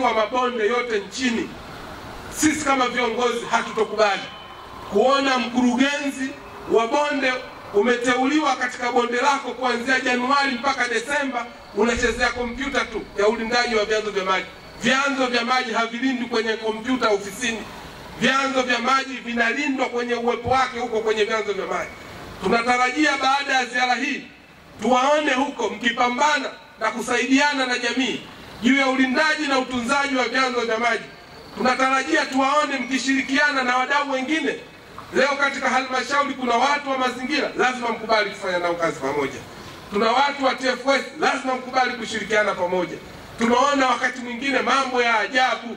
maziwa mabonde yote nchini. Sisi kama viongozi hatutokubali kuona mkurugenzi wa bonde umeteuliwa katika bonde lako kuanzia Januari mpaka Desemba unachezea kompyuta tu ya ulindaji wa vyanzo vya maji. Vyanzo vya maji havilindwi kwenye kompyuta ofisini. Vyanzo vya maji vinalindwa kwenye uwepo wake huko kwenye vyanzo vya maji. Tunatarajia baada ya ziara hii tuwaone huko mkipambana na kusaidiana na jamii juu ya ulindaji na utunzaji wa vyanzo vya maji. Tunatarajia tuwaone mkishirikiana na wadau wengine. Leo katika halmashauri kuna watu wa mazingira, lazima mkubali kufanya nao kazi pamoja. Tuna watu wa TFS, lazima mkubali kushirikiana pamoja. Tunaona wakati mwingine mambo ya ajabu.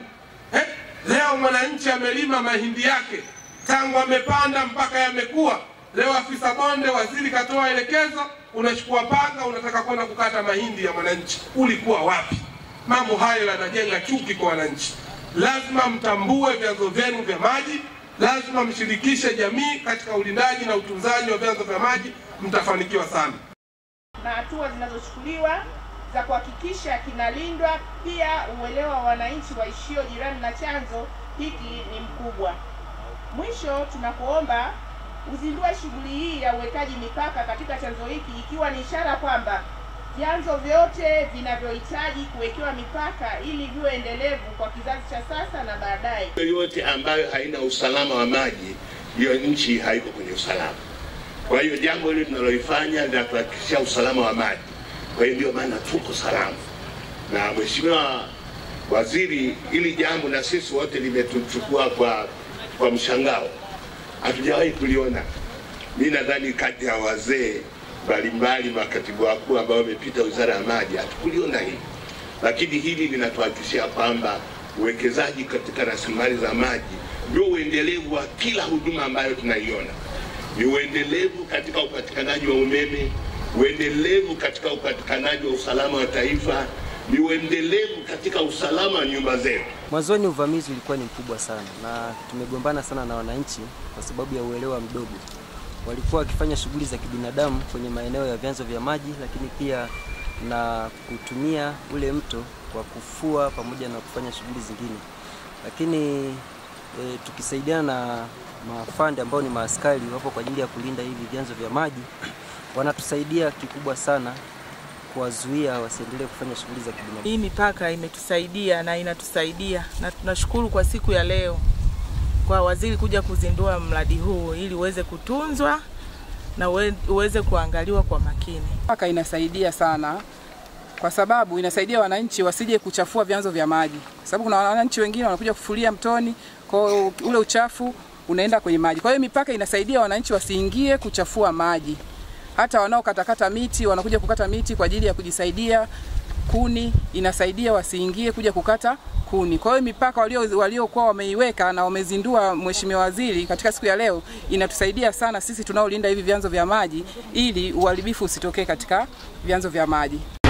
Leo mwananchi amelima mahindi yake tangu amepanda mpaka yamekuwa. Leo afisa bonde waziri katoa elekezo, unachukua panga unataka kwenda kukata mahindi ya mwananchi. Ulikuwa wapi? Mambo hayo yanajenga chuki kwa wananchi. Lazima mtambue vyanzo vyenu vya maji, lazima mshirikishe jamii katika ulindaji na utunzaji wa vyanzo vya maji, mtafanikiwa sana. Na hatua zinazochukuliwa za kuhakikisha kinalindwa, pia uelewa wa wananchi waishio jirani na chanzo hiki ni mkubwa. Mwisho tunakuomba uzindue shughuli hii ya uwekaji mipaka katika chanzo hiki, ikiwa ni ishara kwamba vyanzo vyote vinavyohitaji kuwekewa mipaka ili viwe endelevu kwa kizazi cha sasa na baadaye. Yote ambayo haina usalama wa maji, hiyo nchi haiko kwenye usalama. Kwa hiyo jambo hili tunalolifanya ni kuhakikisha usalama wa maji. Kwa hiyo ndio maana tuko salama. Na Mheshimiwa Waziri, ili jambo na sisi wote limetuchukua kwa mshangao. Hatujawahi kuliona. Mimi nadhani kati ya wazee mbalimbali makatibu wakuu ambao wamepita Wizara ya Maji hatukuliona hili. Lakini hili linatuhakikishia kwamba uwekezaji katika rasilimali za maji ndio uendelevu wa kila huduma ambayo tunaiona. Ni uendelevu katika upatikanaji wa umeme, uendelevu katika upatikanaji wa usalama wa taifa, ni uendelevu katika usalama wa nyumba zetu. Mwanzoni uvamizi ulikuwa ni mkubwa sana na tumegombana sana na wananchi kwa sababu ya uelewa mdogo. Walikuwa wakifanya shughuli za kibinadamu kwenye maeneo ya vyanzo vya maji, lakini pia na kutumia ule mto kwa kufua pamoja na kufanya shughuli zingine. Lakini tukisaidiana na maafande ambao ni maaskari wapo kwa ajili ya kulinda hivi vyanzo vya maji, wanatusaidia kikubwa sana kuwazuia wasiendelee kufanya shughuli za kibinadamu. Hii mipaka imetusaidia na inatusaidia, na tunashukuru kwa siku ya leo kwa waziri kuja kuzindua mradi huu ili uweze kutunzwa na uweze kuangaliwa kwa makini. Mipaka inasaidia sana kwa sababu inasaidia wananchi wasije kuchafua vyanzo vya maji. Sababu kuna wananchi wengine wanakuja kufulia mtoni, kwa ule uchafu unaenda kwenye maji. Kwa hiyo mipaka inasaidia wananchi wasiingie kuchafua maji. Hata wanaokatakata miti wanakuja kukata miti kwa ajili ya kujisaidia kuni, inasaidia wasiingie kuja kukata kuni. Kwa hiyo mipaka waliokuwa wameiweka na wamezindua Mheshimiwa Waziri katika siku ya leo inatusaidia sana sisi tunaolinda hivi vyanzo vya maji ili uharibifu usitokee katika vyanzo vya maji.